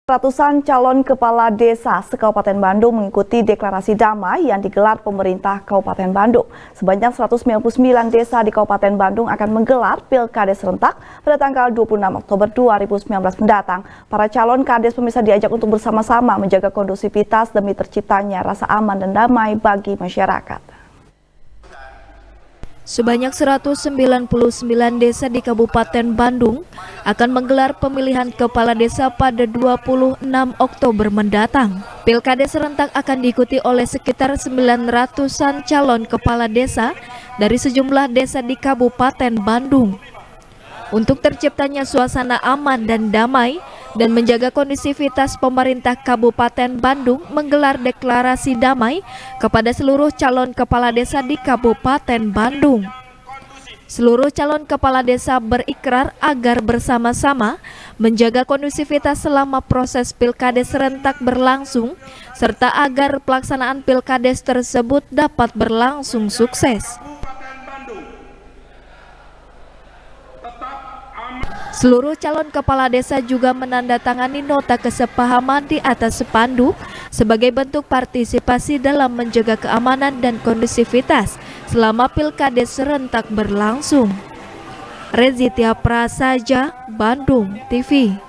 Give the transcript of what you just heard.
Ratusan calon kepala desa se-Kabupaten Bandung mengikuti deklarasi damai yang digelar pemerintah Kabupaten Bandung. Sebanyak 199 desa di Kabupaten Bandung akan menggelar Pilkades serentak pada tanggal 26 Oktober 2019 mendatang. Para calon kades pemirsa diajak untuk bersama-sama menjaga kondusivitas demi terciptanya rasa aman dan damai bagi masyarakat. Sebanyak 199 desa di Kabupaten Bandung akan menggelar pemilihan kepala desa pada 26 Oktober mendatang. Pilkades serentak akan diikuti oleh sekitar 900-an calon kepala desa dari sejumlah desa di Kabupaten Bandung. Untuk terciptanya suasana aman dan damai dan menjaga kondisivitas, pemerintah Kabupaten Bandung menggelar deklarasi damai kepada seluruh calon kepala desa di Kabupaten Bandung. Seluruh calon kepala desa berikrar agar bersama-sama menjaga kondusivitas selama proses Pilkades serentak berlangsung, serta agar pelaksanaan Pilkades tersebut dapat berlangsung sukses. Seluruh calon kepala desa juga menandatangani nota kesepahaman di atas spanduk sebagai bentuk partisipasi dalam menjaga keamanan dan kondusivitas selama Pilkades serentak berlangsung. Rezitia Prasaja, Bandung TV.